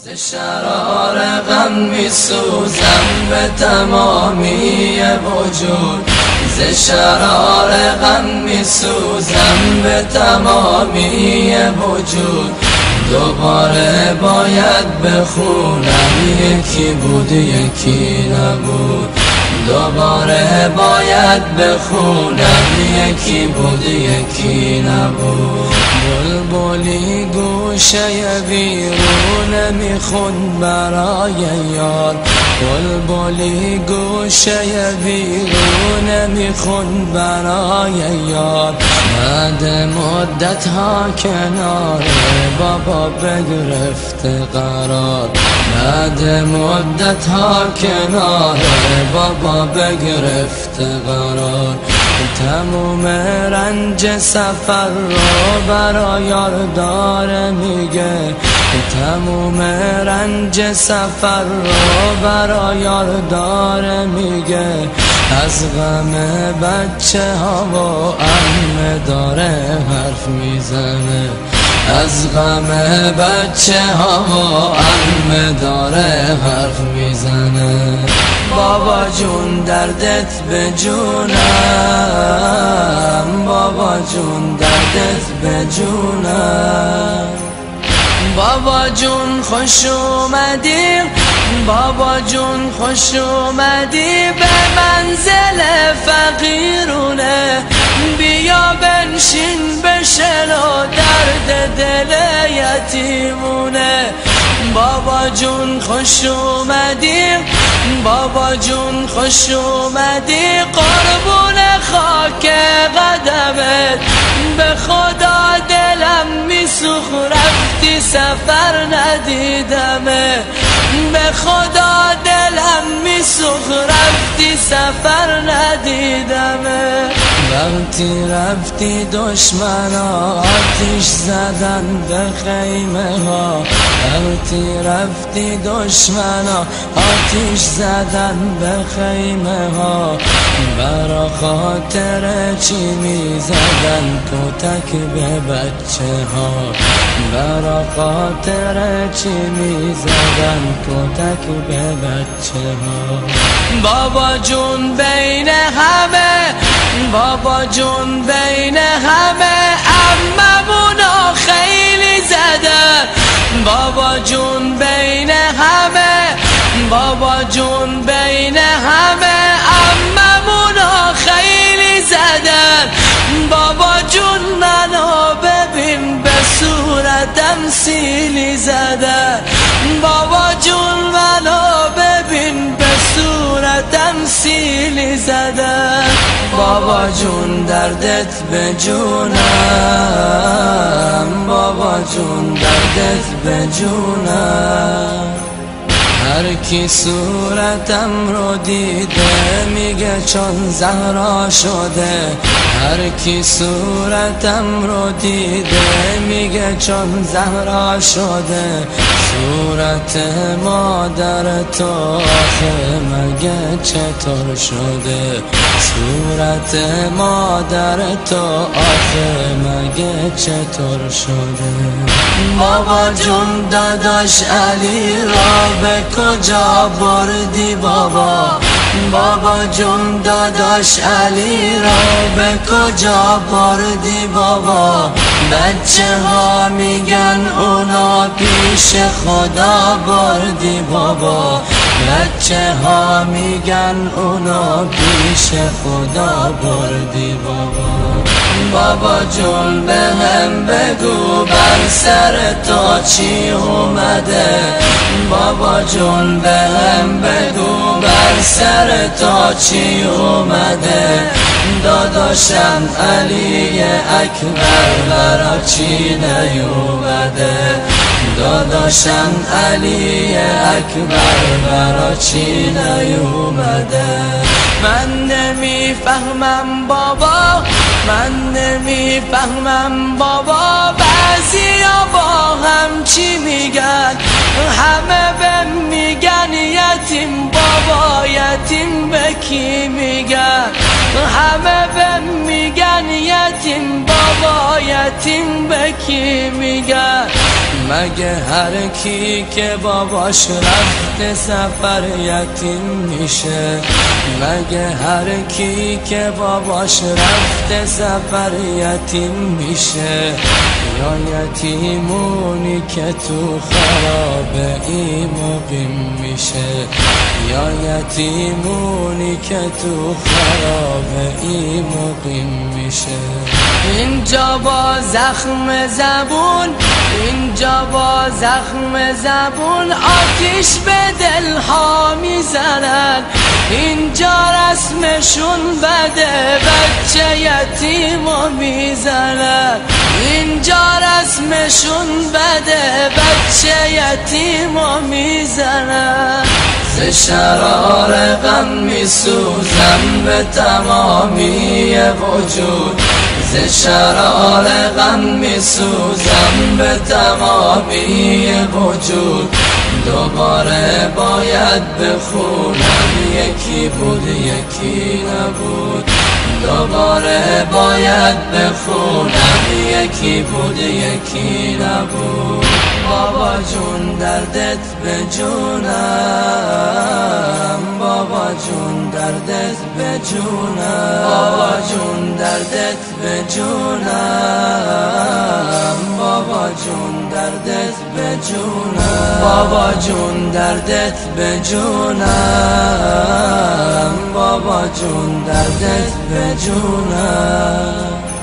ز شرار غم میسوزم به تمامی وجود، ز شرار غم میسوزم به تمامی وجود. دوباره باید بخونم یکی بود یکی نبود، دوباره باید بخونم یکی بود یکی نبود. بلبلی گوشه ویرونه میخوند برای یار، بلبلی گوشه ویرونه میخوند برای یار. بعد مدت ها کنار بابا بگرفته قرار، بعد مدت ها کنار بابا بگرفته قرار. تموم رنج سفر رو برای یار داره میگه، تموم رنج سفر رو برای یار داره میگه. از غم بچه ها و عمه داره حرف میزنه، از غم بچه ها و عمه داره حرف میزنه. بابا جون دردت به جونم، بابا جون دردت به جونم. بابا جون خوش اومدی، بابا جون خوش اومدی به منزل فقیرونه. بیا بنشین بشنو درد دل یتیمونه. بابا جون خوش اومدی، بابا جون خوش اومدی. قربون خاک قدمت به خدا دلم میسوخ رفتی سفر ندیدمه، به خدا دلم میسوخ رفتی سفر ندیدمه. وقتی رفتی دشمنا آتیش زدن به خیمه ها، وقتی رفتی دشمنا آتیش زدن به خیمه ها. برا خاطر چی میزدن کتک به بچه ها، برا خاطر چی میزدن کتک به بچه ها. بابا جون بین همه، بابا جون بین همه عممونو خیلی زدن. بابا جون بین همه، بابا جون بین همه عممونو خیلی زدن. بابا جون منو ببین به صورتم سیلی زدن، بابا جون منو ببین به صورتم سیلی زدن. بابا جون دردت به جونم، بابا جون دردت به جونم. هر کی صورتم رو دیده میگه چون زهرا شده، هر کی صورتم رو دیده میگه چون زهرا شده. صورت مادر تو آخه مگه چطور شده، صورت مادر تو آخه مگه چطور شده. بابا جون داداش علی را به کجا بردی بابا، بابا جون داداش علی را به کجا بردی بابا. بچه ها میگن اونا پیش خدا بردی بابا، بچه ها میگن اونا پیش خدا بردی بابا. بابا جون به هم بگو بر سر تو چی اومده، بابا جون به هم بگو بر سر تو چی اومده. داداشم علی اکبر برا چی نیومده، داداشم علی اکبر برا چی نیومده. من نمیفهمم بابا، من نمیفهمم بابا. بعضیا با هم چی میگن، همه به میگن یتیم بابا، یتیم به کی میگن، همه به میگن یتیم بابا، یتیم یتیم به کی میگن؟ مگه هر کی که باباش رفته سفر یتیم میشه؟ مگه هر کی که باباش رفته سفر یتیم میشه؟ یا یتیمونی که تو خرابه ای مقیم میشه؟ یا یتیمونی که تو خرابه ای مقیم میشه؟ اینجا با زخم زبون، اینجا با زخم زبون آتیش به دلها میزنن. اینجا رسمشون بده، بچه یتیمو میزنن. اینجا رسمشون بده، بچه یتیمو میزنن. ز شرار غم میسوزم به تمامی وجود، ز شرار غم میسوزم به تمامی وجود. دوباره باید بخونم یکی بود یکی نبود، دوباره باید بخونم یکی بود یکی نبود. بابا جون دردت به جونم، بابا جون دردت به جونم، بابا جون دردت به جونم، بابا جون دردت به جونم، بابا جون دردت به جونم، بابا جون دردت به جونم.